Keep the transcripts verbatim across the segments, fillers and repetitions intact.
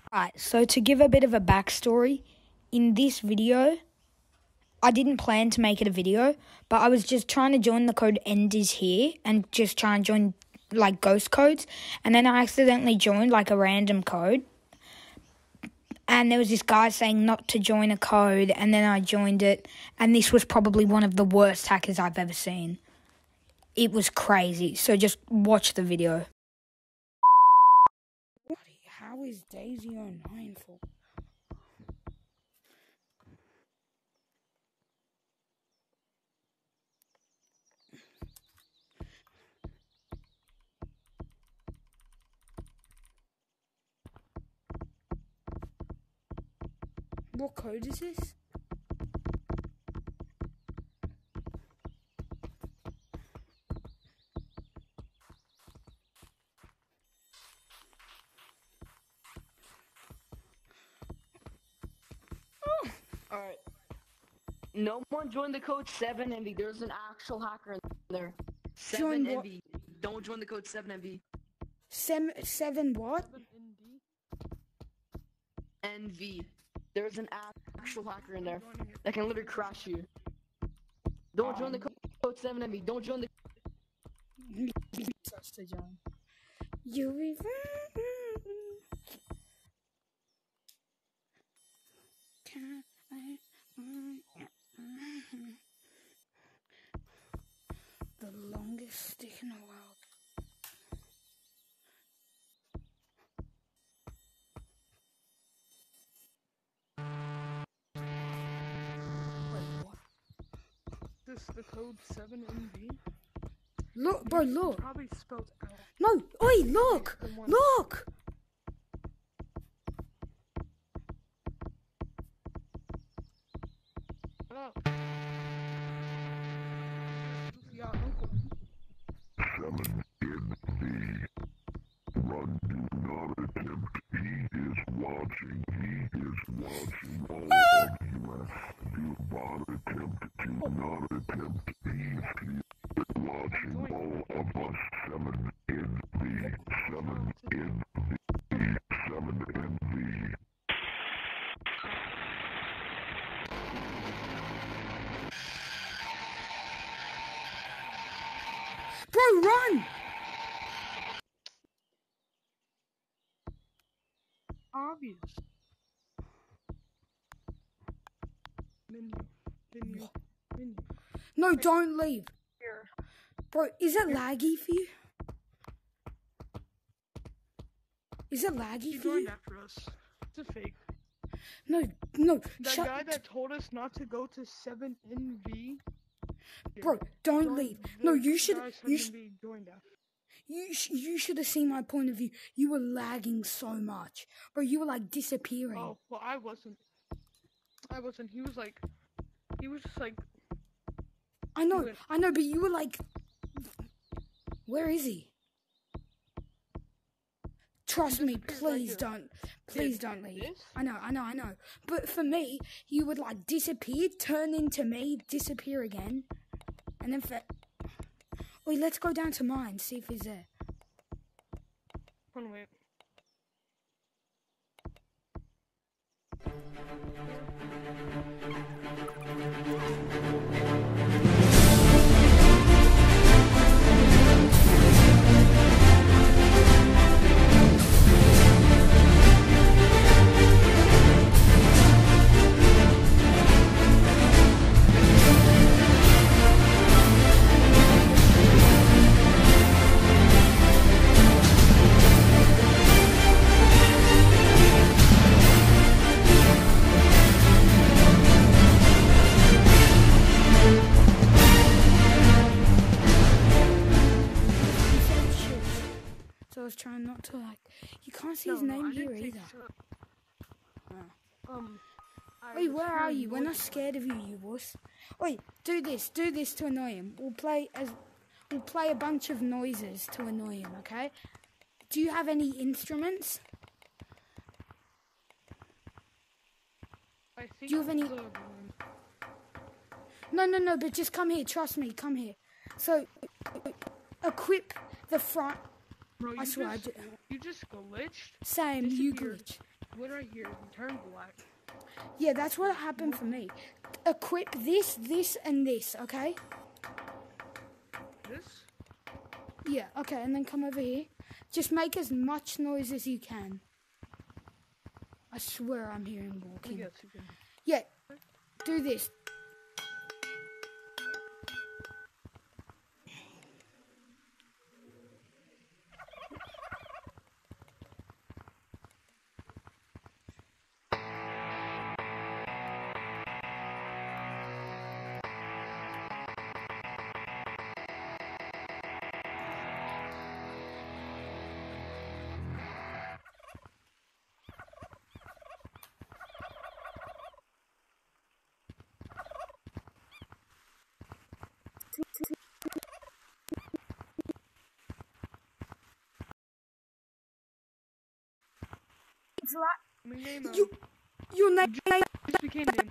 Right, so to give a bit of a backstory, in this video, I didn't plan to make it a video, but I was just trying to join the code Enders here and just trying to join, like, ghost codes, and then I accidentally joined, like, a random code, and there was this guy saying not to join a code, and then I joined it, and this was probably one of the worst hackers I've ever seen. It was crazy, so just watch the video. How is Daisy oh nine for? What code is this? Alright. No one join the code seven N V. There's an actual hacker in there. seven N V. Don't join the code seven N V. Sem seven what? N V. There's an actual hacker in there that can literally crash you. Don't join the code seven N V. Don't join the. Touch to join. You. The longest stick in the world. Wait, what? This the code seven N V? Look, bro, look. It's probably spelled out. No, oi, look, look. Hello. Yeah, uncle. Seven in the run. Do not attempt. He is watching. He is watching all of you. Do not attempt. Do not attempt. He is watching all of us. Seven in the seven in the seven in the. Bro, run! Obvious. Menu. Menu. Menu. No, don't leave. Here. Bro, is it laggy for you? Is it laggy He for joined you? after us. It's a fake. No, no, That shut. guy that told us not to go to seven N V. Bro, don't leave. No, you should. You should. Joined after. You sh you should have seen my point of view. You were lagging so much, bro. You were like disappearing. Oh, well, I wasn't. I wasn't. He was like, he was just like. I know, doing- I know, but you were like, where is he? Trust me, disappeared right please here. don't, please Did don't leave. this? I know, I know, I know. But for me, you would like disappear, turn into me, disappear again, and then for. Wait, let's go down to mine, see if he's there. Hold on, wait. So I was trying not to like. You can't see No, his no, name I here didn't either. think so. Um. I Wait, was where are hearing you? We're not noises. scared of you, you wuss. Wait, do this, do this to annoy him. We'll play as, we'll play a bunch of noises to annoy him. Okay? Do you have any instruments? I think Do you have any- the- No, no, no. But just come here. Trust me. Come here. So, equip the front. Bro, you I swear, I just, ju- you just glitched. Same. You Disappeared. glitch. What right here, you turn black. Yeah, that's what happened for me. Equip this, this, and this, okay? This? Yeah, okay, and then come over here. Just make as much noise as you can. I swear I'm hearing walking. Yes, you can. Yeah, do this. It's like I mean, name him. you, your name. Just became name.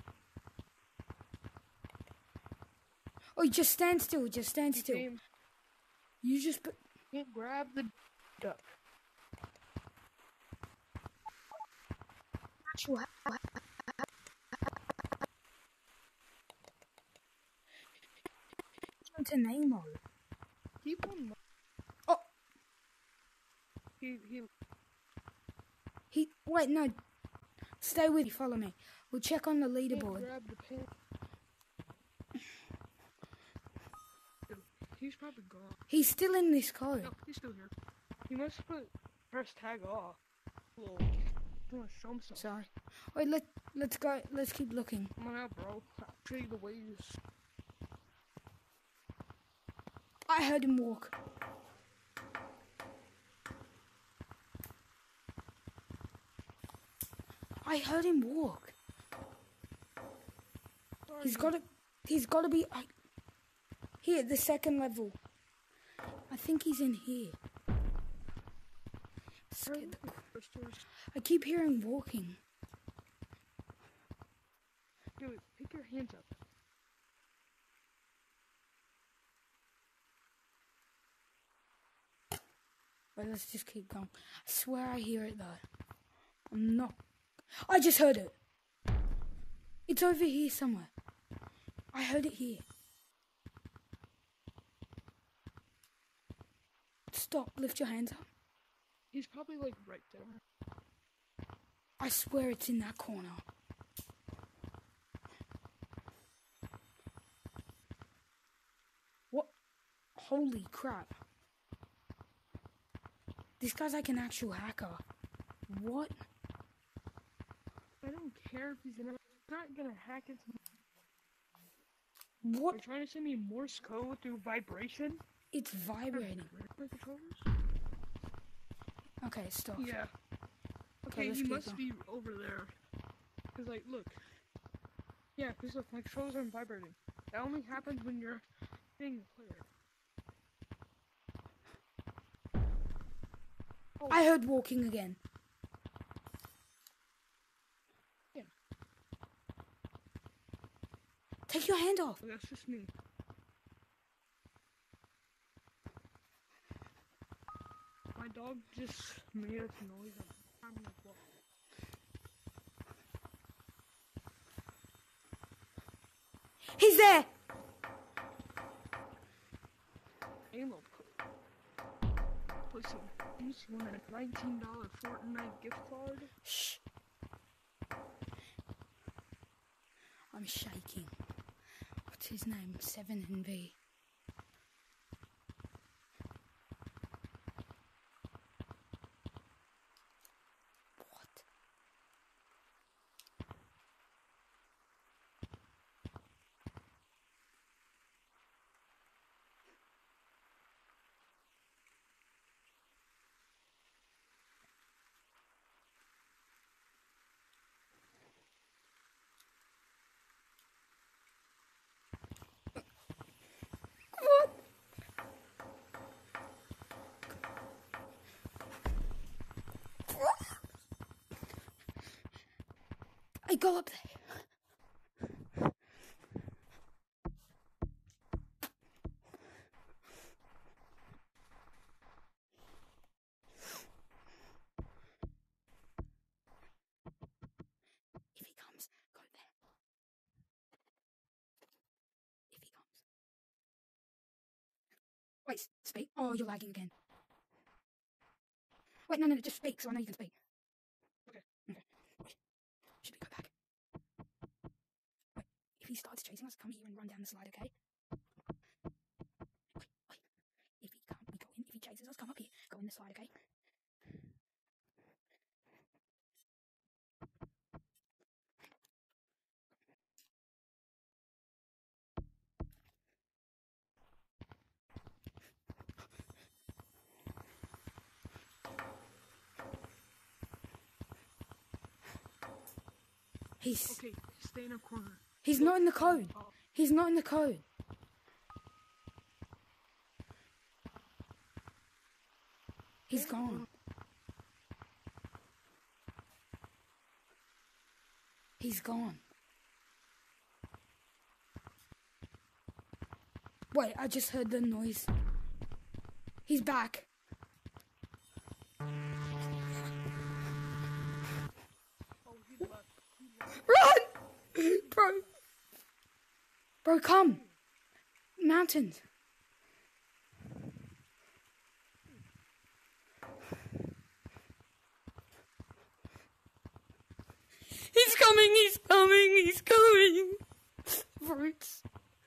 Oh, just stand still. Just stand still. Became, You just put. can't grab the duck. Actual. To Nemo. Keep on. Oh, He he. he. Wait, no. Stay with me. Follow me. We'll check on the Can't leaderboard. grab the pin. He's probably gone. He's still in this code. No, he's still here. He must put press tag off. Little. I want to show him something. Sorry. Wait. Let Let's go. Let's keep looking. Come on out, bro. I'll show you the ways. I heard him walk. I heard him walk. Where are He's you? got to. He's got to be I, here, the second level. I think he's in here. Where are Scared the- you? Stores. I keep hearing walking. Dude, pick your hands up. Wait, let's just keep going. I swear I hear it though. I'm not. I just heard it. It's over here somewhere. I heard it here. Stop. Lift your hands up. He's probably like right there. I swear it's in that corner. What? Holy crap. This guy's like an actual hacker. What? I don't care if he's gonna. He's not gonna hack into. What? You're trying to send me Morse code through vibration? It's vibrating. My controllers? Okay, stop. Yeah. Okay, Okay, let's he keep must going. be over there. Cause like, look. Yeah, cause look, my controllers aren't vibrating. That only happens when you're hitting the player. Oh, I heard walking again. Yeah. Take your hand off. that's just me. My dog just made a noise. I'm like, what? He's there. Halo. Pussy. You just won a nineteen dollar Fortnite gift card? Shh. I'm shaking. What's his name? seven N V. What? What? I go up there. Wait, speak. Oh, you're lagging again. Wait, no, no, just speak so I know you can speak. Okay. Okay. Wait. Should we go back? Wait, if he starts chasing us, come here and run down the slide, okay? Wait, wait. If he can't, we go in. If he chases us, come up here. Go in the slide, okay? He's Okay, stay in a corner. he's not in the code. Oh, He's not in the code. He's gone. He's gone. Wait, I just heard the noise. He's back. oh, he left. He left. Run! Bro. Bro, come. Mountains. He's coming, he's coming, he's coming. Fruits.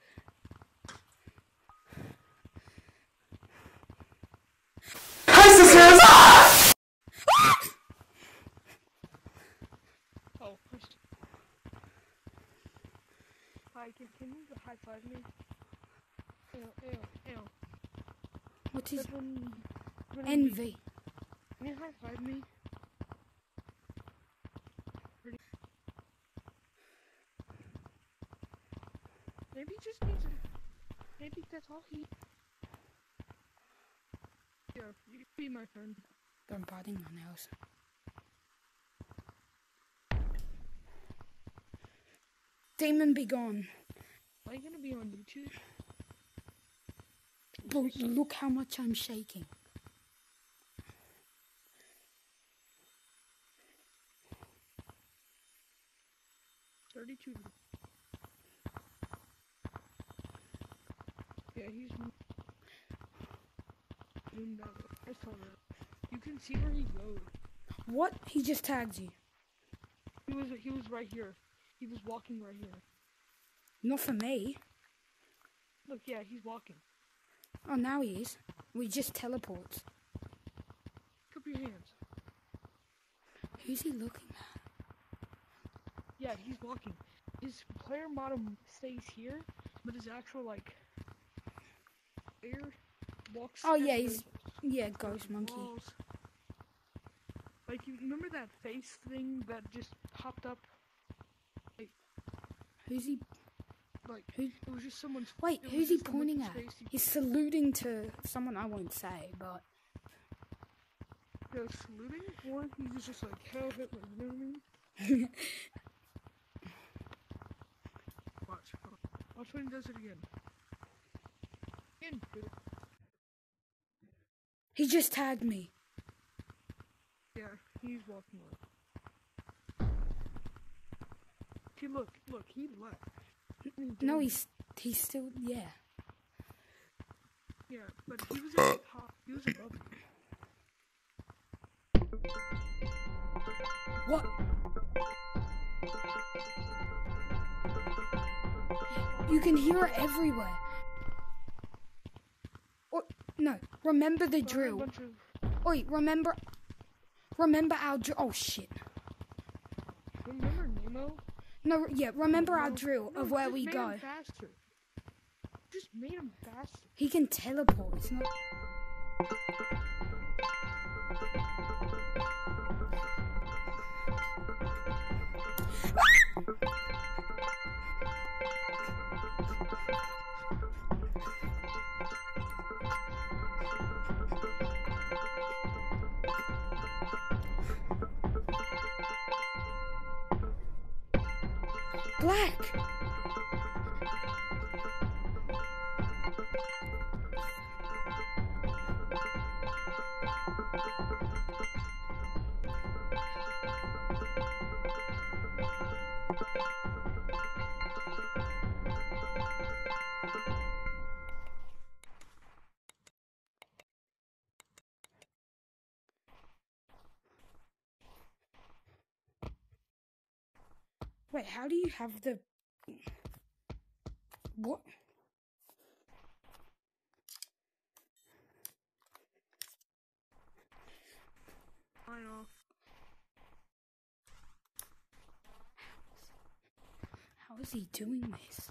Oh, first. Hi, can, can you high five me? Ew, ew, ew. What is Seven, envy? Can you high five me? Pretty. Maybe he just needs a. Maybe that's all he. Yeah, you can be my friend. They're biting my nails. Demon be gone. Am I gonna be on YouTube? Bro, look how much I'm shaking. thirty-two. Yeah, he's zoomed out. I saw that. You can see where he goes. What? He just tagged you. He was he was right here. He was walking right here. Not for me. Look, yeah, he's walking. Oh, now he is. We just teleports. Cup your hands. Who's he looking at? Yeah, he's walking. His player model stays here, but his actual like air walks. Oh, at yeah, the he's... Yeah, ghost monkey. walls. Like, you remember that face thing that just popped up? Who's he... Like, Who? it was just someone's. Wait, it was who's he just someone's pointing at? face. He- He's saluting to someone I won't say, but... Yeah, saluting, or he was just like, hell Hitler, you know what I mean? Watch. Watch when he does it again. Again, dude. He just tagged me. Yeah, he's walking away. See, look, look, he left. No, he's... He's still... Yeah. Yeah, but he was at the top. He was above you. What? You can hear it everywhere. Or, no, remember the So I had a drill. bunch of- Oi, remember... Remember our drill... Oh, shit. Remember Nemo? No, yeah, remember our No, drill no, of where just we made go. him faster. Just made him faster. He can teleport, it's not... Black! Wait, how do you have the... What? I know. How is he doing this?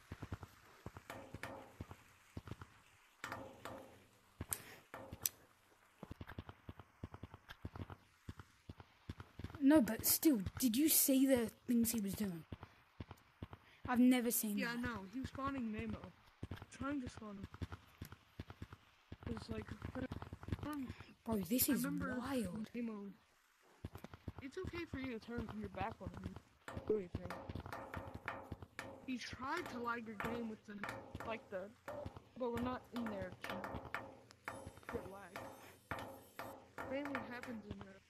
No, but still, did you see the things he was doing? I've never seen Yeah, that. I know. He was spawning Nemo. Trying to spawn him. It's like, um, Bro, this I is remember wild. Nemo. It's okay for you to turn your back on him. Do anything. He tried to lag your game with the, like the, but we're not in there to get lag. Mainly happens in there.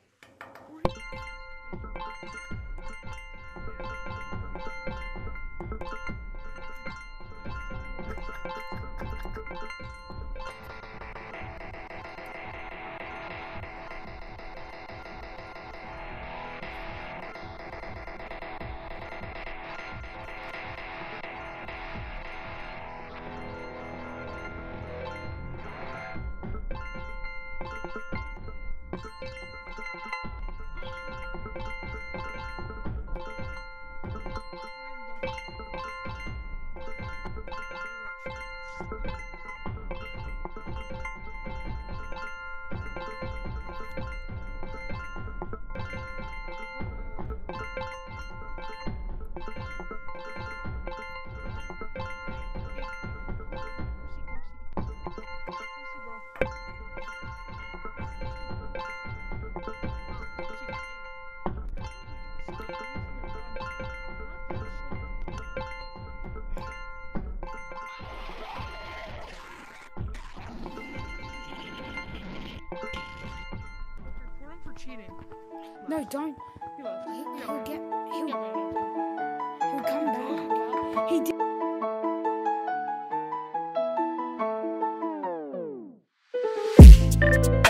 Cheating. No, don't. He left. He, He he'll got get. mad. He'll, He got mad. he'll come back. He did.